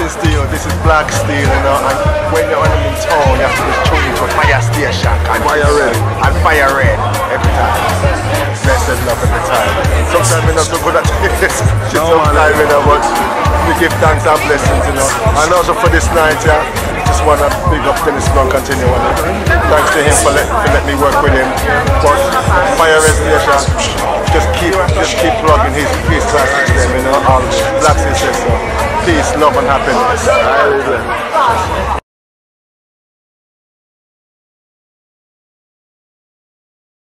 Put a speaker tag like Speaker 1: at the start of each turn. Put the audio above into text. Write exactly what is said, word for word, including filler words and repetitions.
Speaker 1: Steel, this is Black Steel, you know, and when you're on in town, you have to just tune into a fire station. And fire red. And fire red, every time. Blessed love every time. Sometimes we're not so good at this, sometimes, you know, but we give thanks and blessings, you know. And also for this night, yeah, just want to big up Dennis Blunt continue on it. Thanks to him for let, for let me work with him. But fire red station, just keep, just keep plugging his, his classics them, you know, all Black Sisters. So peace, love and happiness.